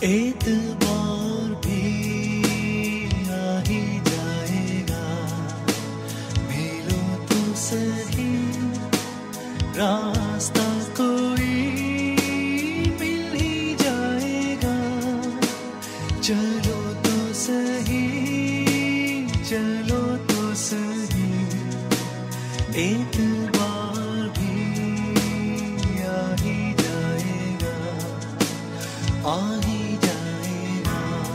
एतबार भी आ ही जाएगा, मिलो तो सही रास्ता कोई मिल ही जाएगा। चलो तो सही, चलो तो सही, एतबार भी आ ही जाएगा, आ ही जाएगा।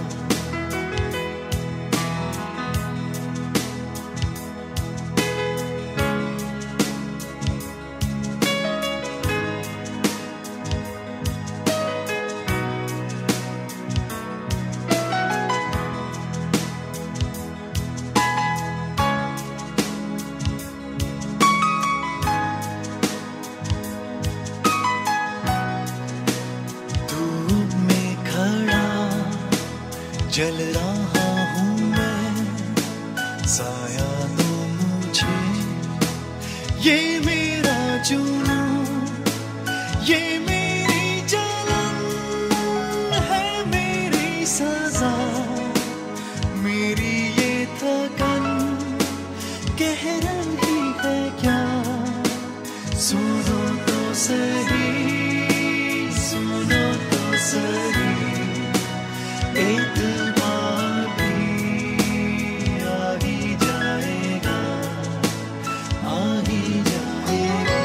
धूप में खड़ा जल रहा हूँ मैं, साया दो मुझे, ये मेरा जुनून, ये मेरी जलन है, मेरी सजा, मेरी ये थकन कह रही है क्या। सुनो तो सही, सुनो तो सही, एतबार भी आ ही जाएगा, आ ही जाएगा।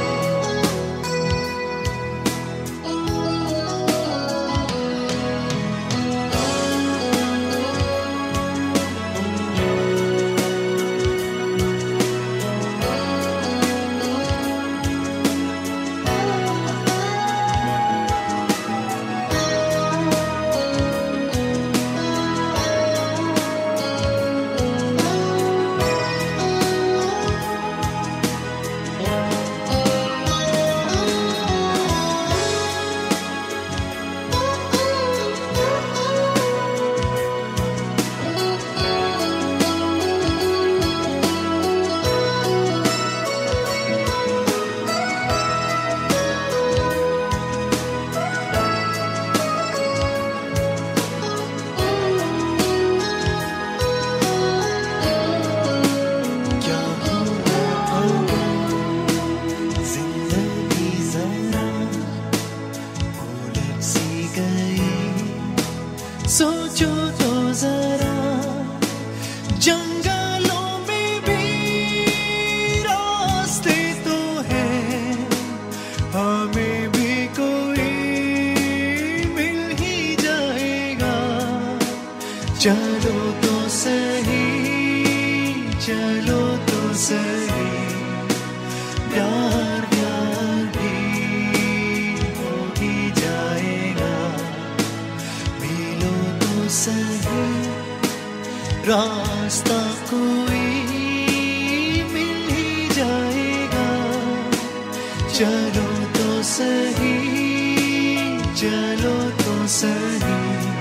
क्या हुआ अगर जिंदगी जरा उलट सी गई, सोचो तो जरा, जंगलों में भी रास्ते तो हैं, हमें भी कोई मिल ही जाएगा। चलो तो सही, चलो तो सही, प्यार प्यार भी हो ही जाएगा, मिलो तो सही रास्ता कोई मिल ही जाएगा। चलो तो सही, चलो तो सही,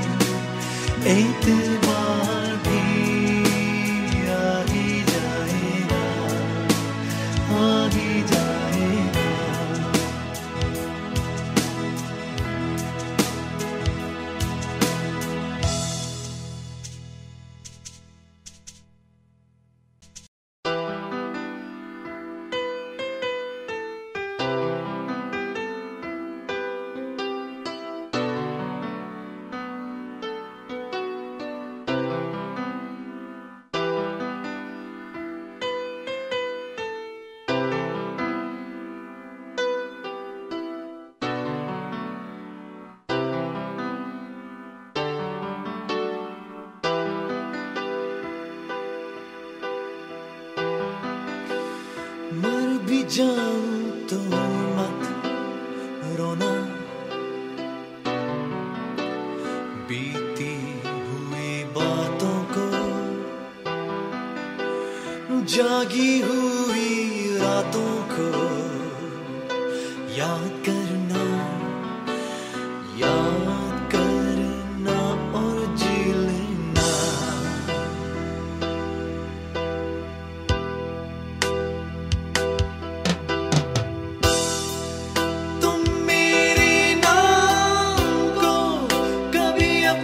एतबार भी आ ही जाएगा, आ ही जाएगा। मर भी जाऊं तो मत रोना, बीती हुई बातों को, जागी हुई रातों को याद करना, याद करना और जी लेना। तुम मेरे नाम को कभी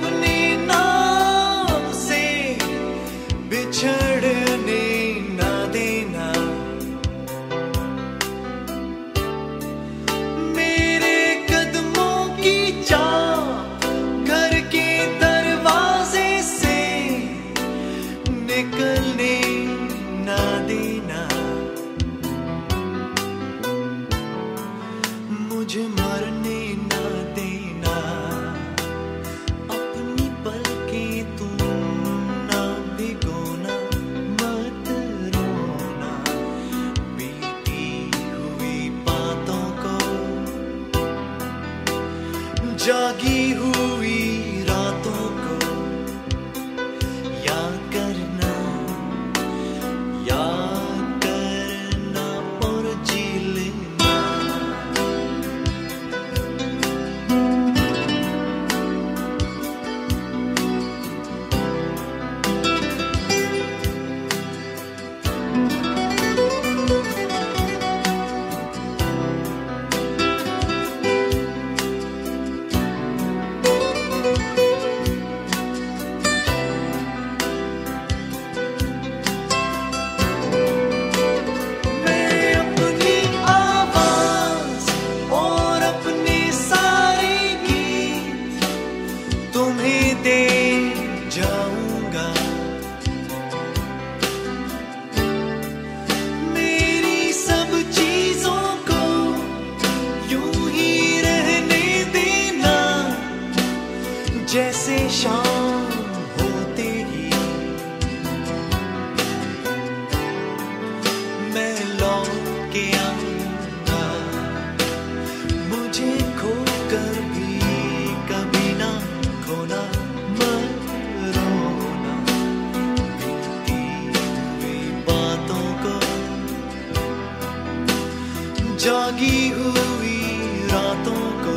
जागी हुई रातों को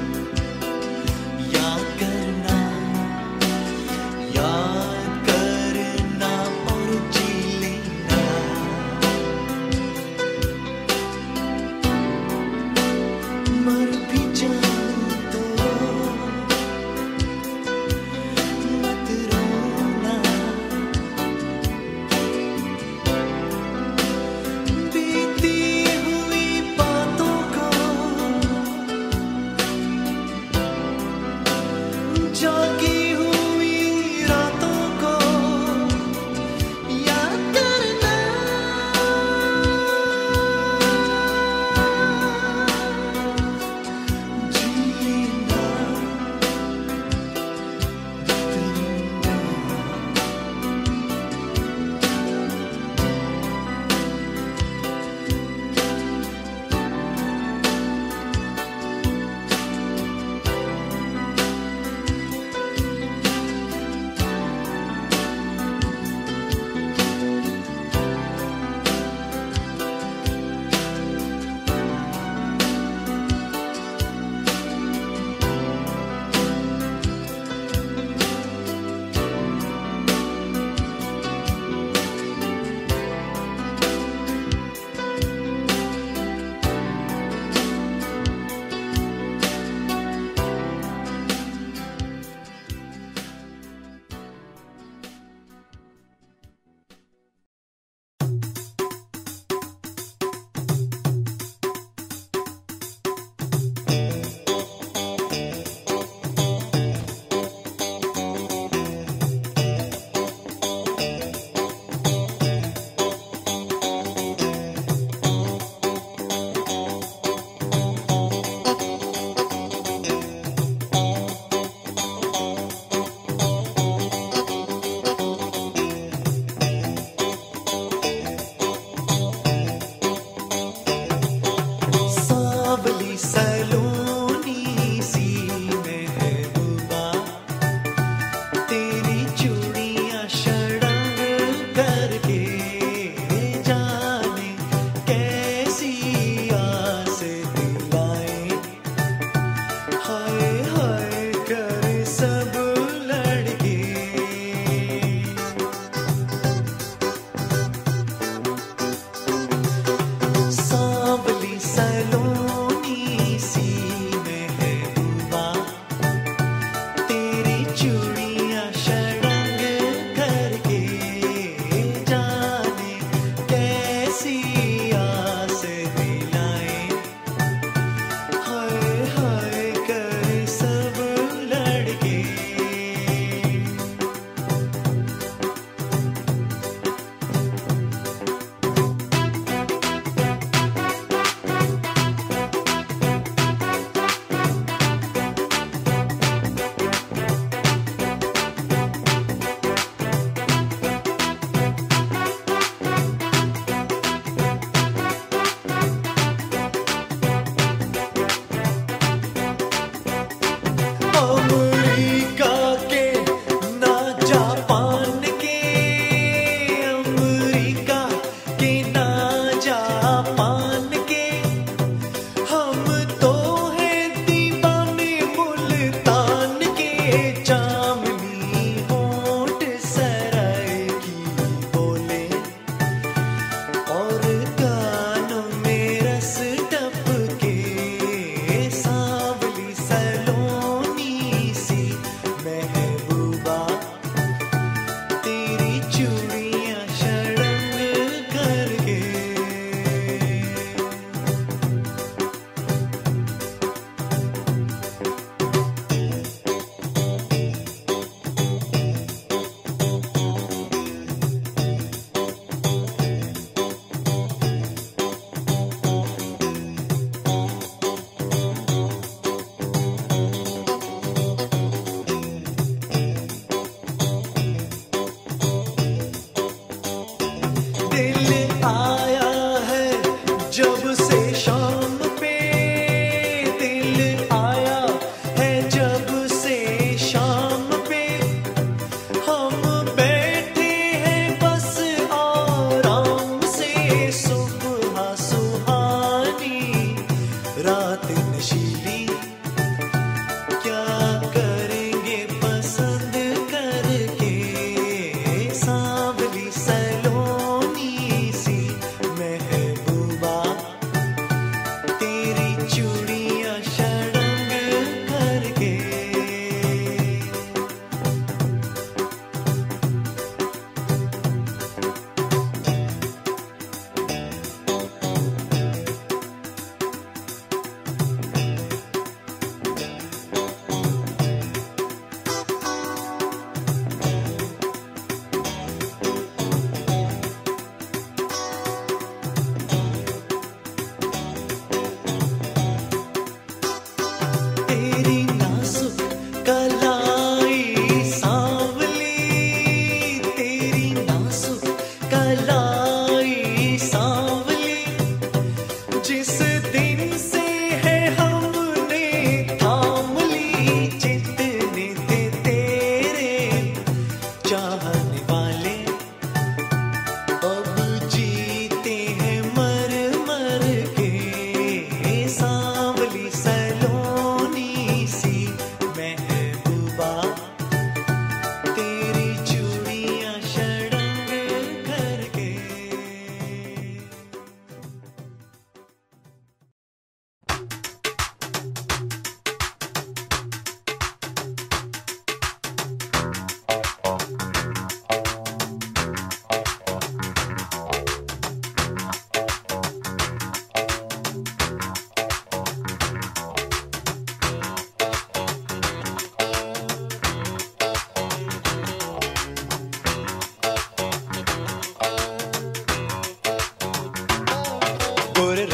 याद करना और जी लेना। मर भी जाऊं तो मत रोना, बीती हुई बातों को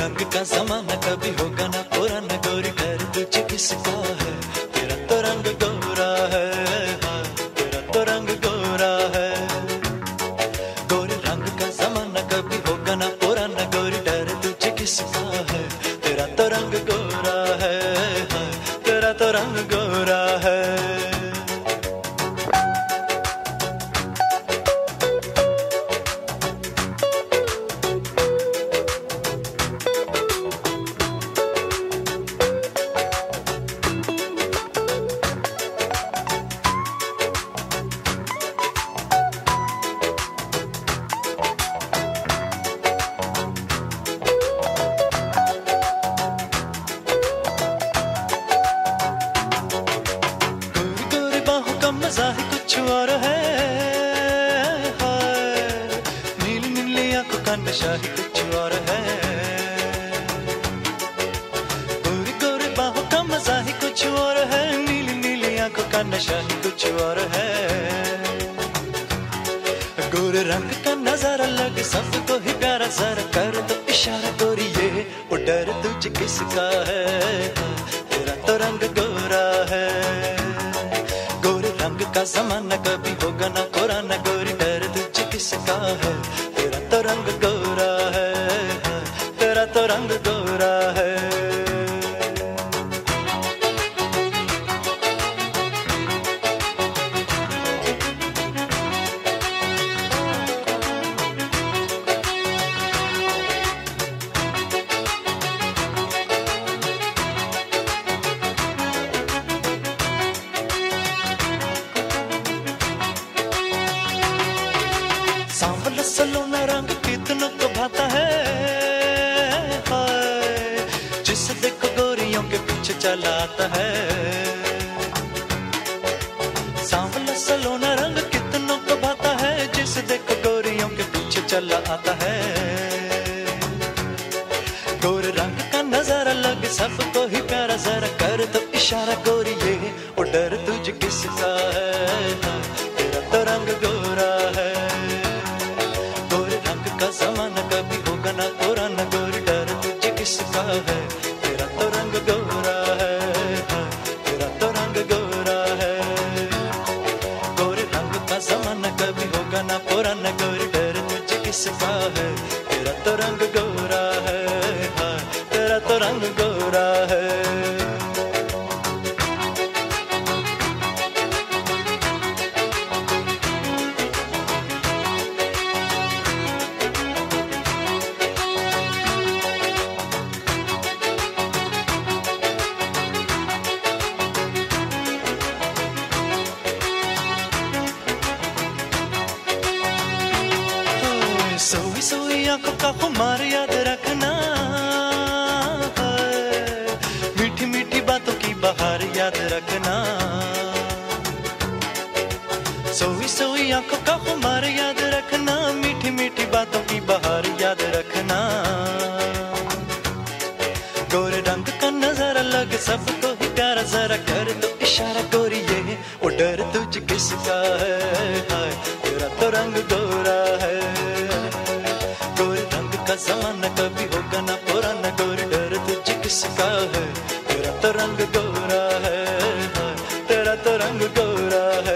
रंग का जमाना कभी होगा ना पुराना, गोरी डर तुझे किसका है, तेरा तो रंग गोरा है, हाँ, तेरा तो रंग गोरा है। गोरी रंग का जमाना कभी होगा ना पुराना, गोरी डर तुझे किसका है, तेरा तो रंग गोरा है, हाँ, तेरा तो रंग गोरा है। मजा ही कुछ और है, हाय, नीली नीली आंखों का नशा ही कुछ और है। गोरी गोरी बाहों का मजा ही कुछ और है, नीली नीली आंखों का नशा ही कुछ और है। गोरे रंग का नजारा लगे सबको ही प्यारा, जरा कर तो इशारा गोरी ये वो डर तुझे किसका है, तेरा तो रंग गोरा है। रंग का जमाना कभी होगा ना पुराना, गोरी डर तुझे किसका है, तेरा तो रंग गोरा है, हाँ, तेरा तो रंग गोरा है। सांवला सलोना रंग कितनों को भाता है, हाय, जिसे देखो गोरियों के पीछे चला आता है। सांवला सलोना रंग कितनों को भाता है, जिसे देखो गोरियों के पीछे चला आता है। गोरे रंग का नजारा लगे सबको ही प्यारा, जरा कर तो इशारा गोरी ये वो डर तुझे किसका है, हाँ, तेरा तो रंग गोरा है। का जमाना कभी होगा ना पुराना, गोरी डर तुझे किसका है, तेरा तो रंग गोरा है, हाँ, तेरा तो रंग गोरा है। गोरे रंग का जमाना कभी होगा ना पुराना, गोरी डर तुझे किसका है, तेरा तो रंग गोरा है, हाँ, तेरा तो रंग गोरा है। सोई सोई आंखों का खुमार याद रखना, मीठी मीठी बातों की बहार याद रखना। सोई सोई आंखों का खुमार याद रखना, मीठी मीठी बातों की बहार याद रखना। गोरे रंग का नजारा लगे सबको ही प्यारा, जरा कर तो इशारा गोरी ये वो डर तुझे किसका है, हाय, तेरा तो रंग गोरा है। का जमाना कभी होगा ना पुराना, गोरी डर तुझे किसका है, तेरा तो रंग गोरा है, हाँ, तेरा तो रंग गोरा है।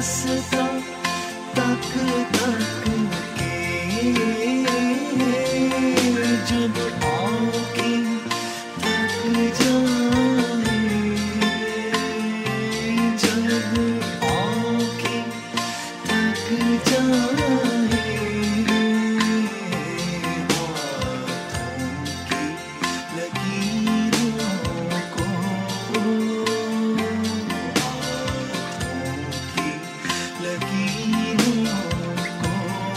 रास्ता तक तक के जब आँखें थक जाए, जब आँखें थक जाए, हाथों की लकीरों को, हाथों की लकीरों को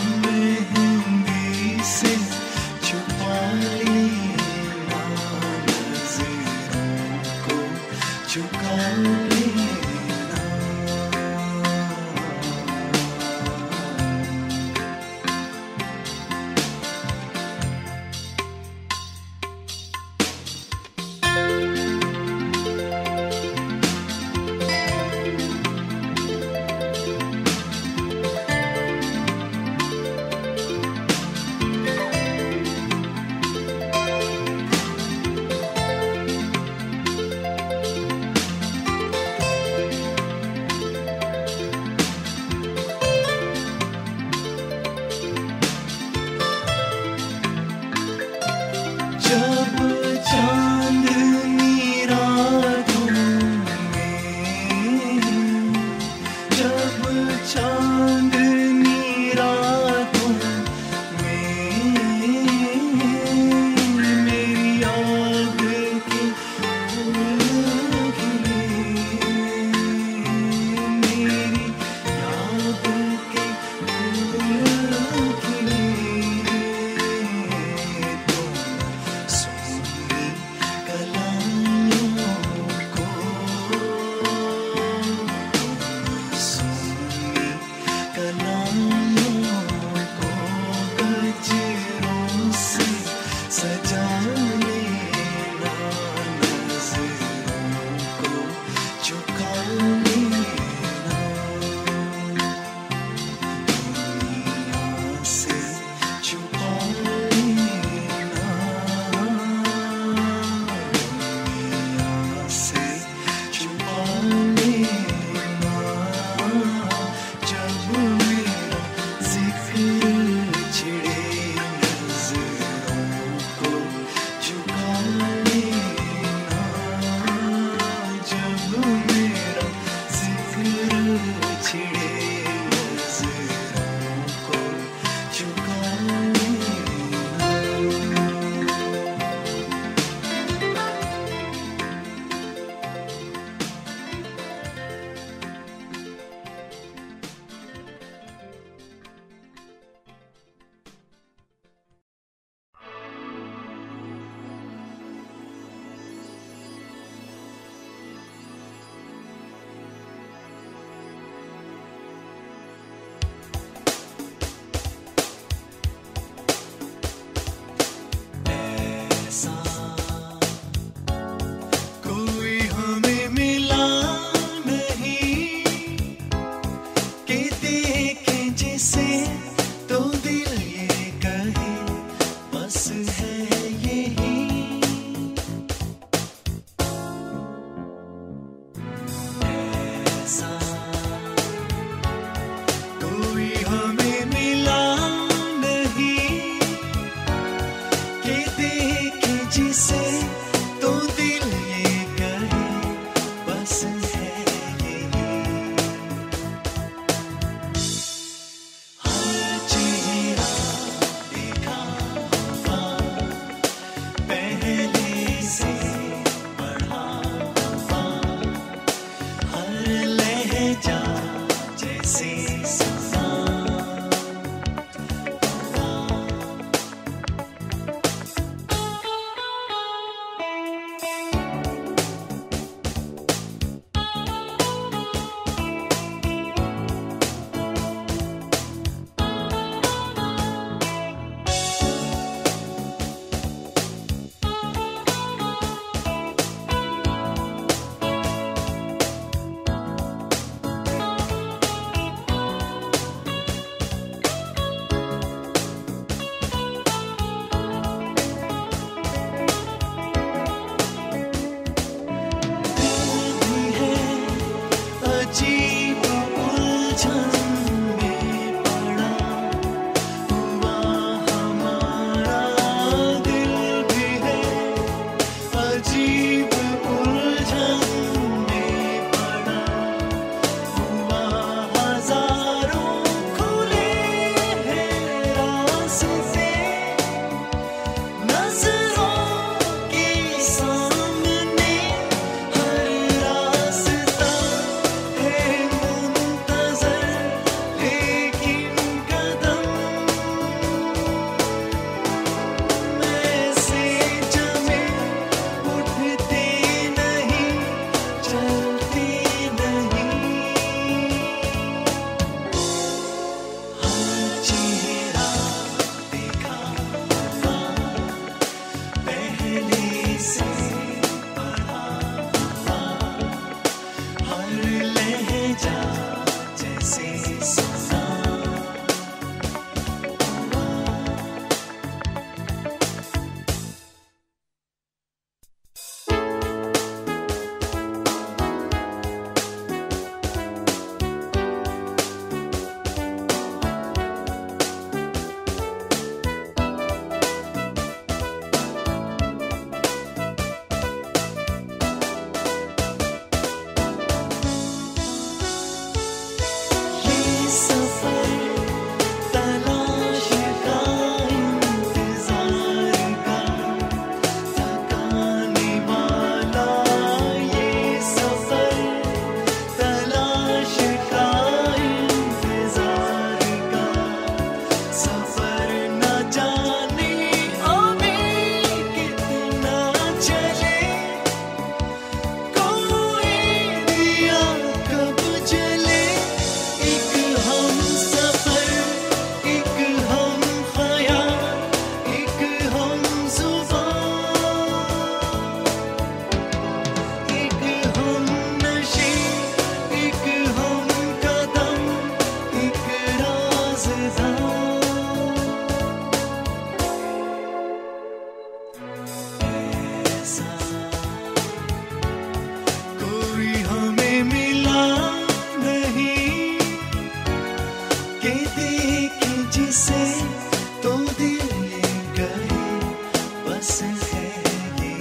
से तो दिल ये गए बस है यही।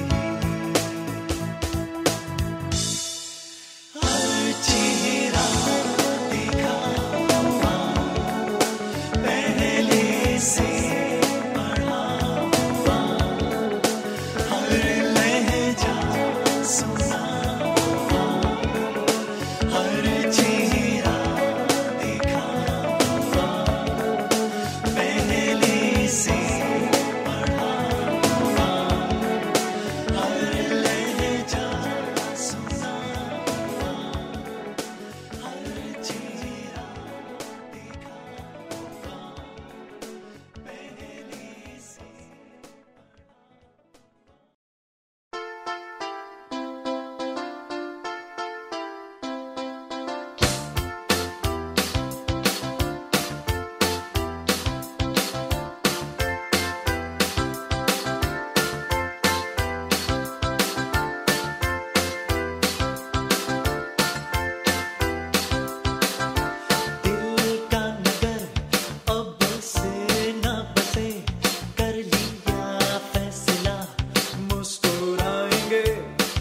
हर चेहरा देखा हुआ पहले से बढ़ा हुआ, हर लहजा सुना हुआ, हर चेहरा देखा हुआ पहले से बढ़ा हुआ, हर लहजा सुना हुआ, हर चेहरा देखा हुआ पहले से। दिल का नगर अब से न बसे, कर लिया फैसला मुस्कुराएंगे।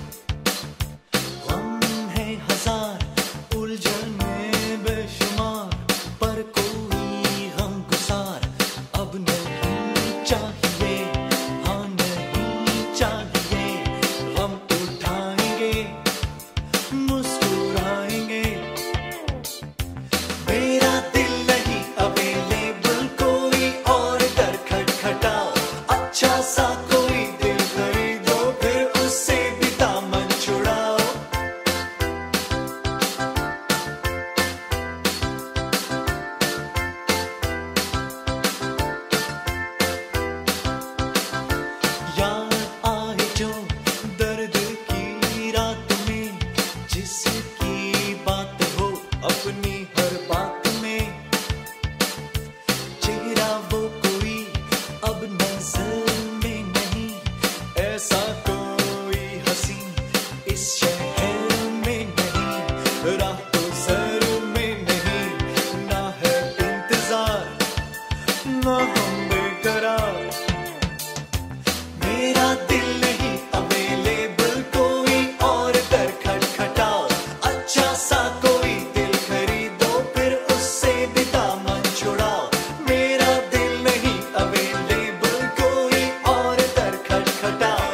गम है हजार उलझने बेशुमार, पर कोई गमगुसार अब नहीं चाहिए, हाँ नहीं चाहिए। हम उठाएंगे मुस्कुराएंगे। मेरा दिल नहीं अवेलेबल कोई और दर खटखटाओ, अच्छा सा कोई दिल खरीदो फिर उससे भी दामन छुड़ाओ। याद आए जो दर्द की रात में, जिसकी बात हो अपनी हर बात में, चेहरा वो कोई अब नजर में नहीं, ऐसा कोई हंसी इस शहर में नहीं, राह तो सर में नहीं, ना है इंतजार ना हम बेकरार। मेरा दिल नहीं अवेलेबल कोई और दर खटखटाओ, अच्छा सा कोई दिल खरीदो फिर उससे भी दामन छुड़ाओ। मेरा दिल नहीं अवेलेबल कोई और दर खटखटाओ।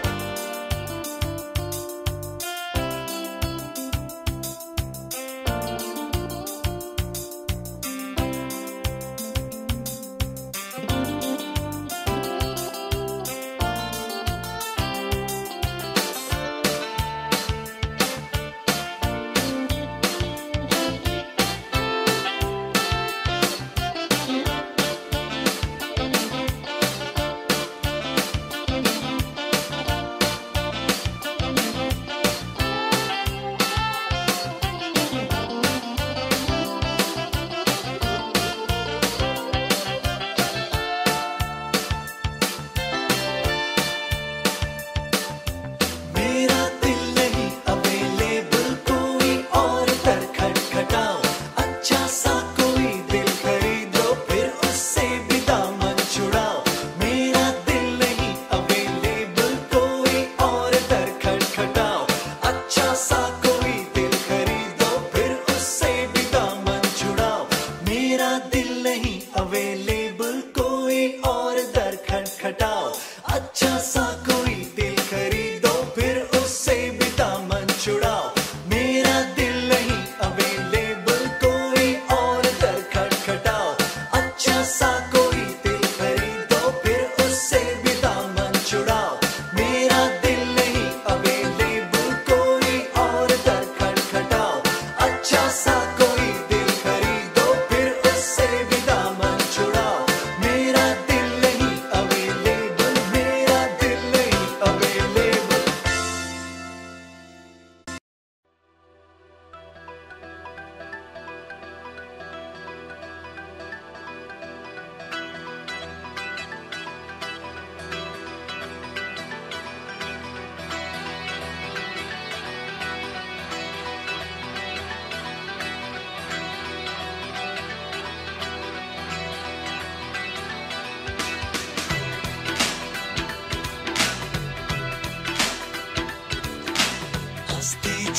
मेरा दिल नहीं अवेलेबल कोई और दर खटखटाओ, अच्छा सा कोई दिल खरीदो फिर उससे भी दामन छुड़ाओ। मेरा दिल नहीं अवेलेबल कोई और दर खटखटाओ, अच्छा सा कोई दिल खरीदो फिर उससे भी दामन छुड़ाओ। मेरा दिल नहीं अवेलेबल कोई और दर खटखटाओ, अच्छा सा कोई दिल खरीदो फिर उससे भी दामन छुड़ाओ। मेरा दिल नहीं अवेलेबल कोई और दर खटखटाओ, अच्छा सा कोई दिल खरीदो फिर उससे भी दामन छुड़ाओ। मेरा दिल नहीं अवेलेबल कोई और दर खटखटाओ, अच्छा सा कोई दिल खरीदो फिर उससे भी दामन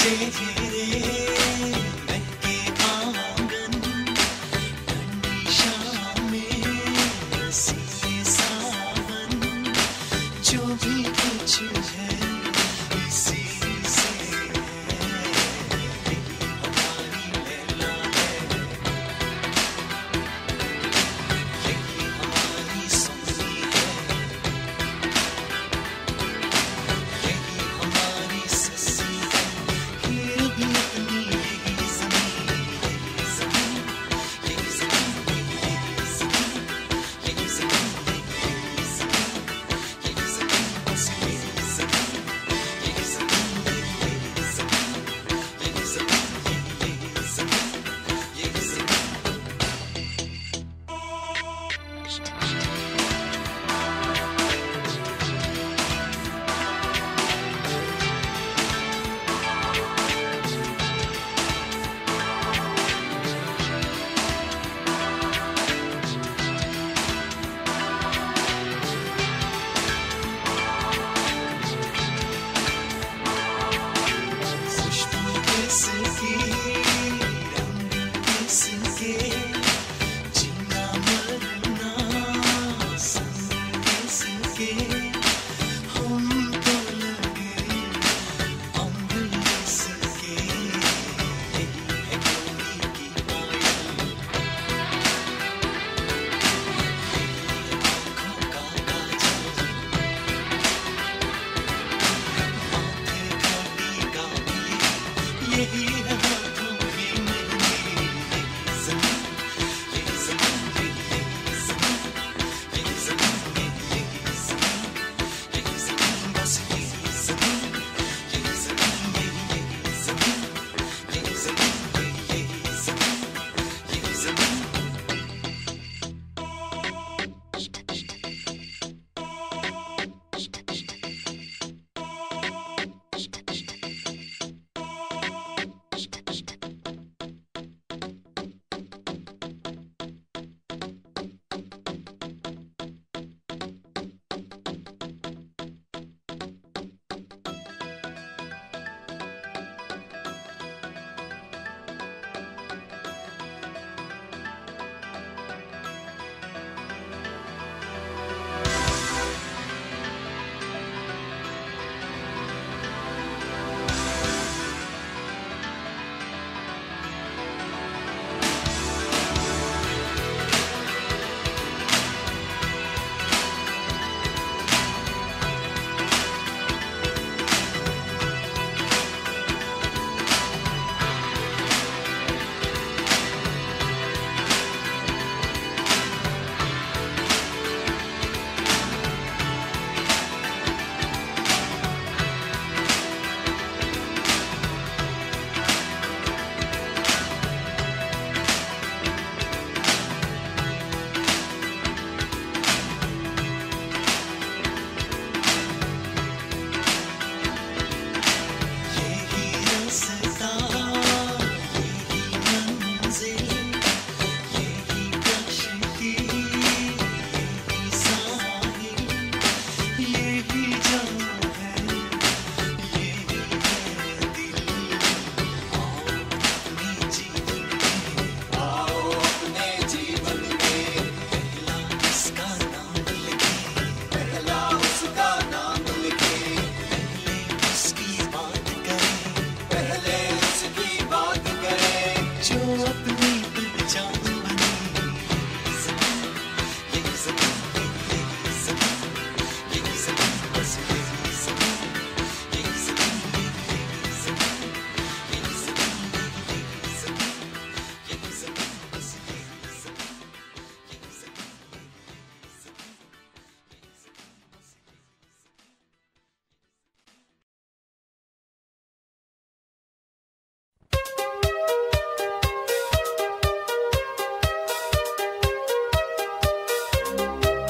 किसकी रंग किसके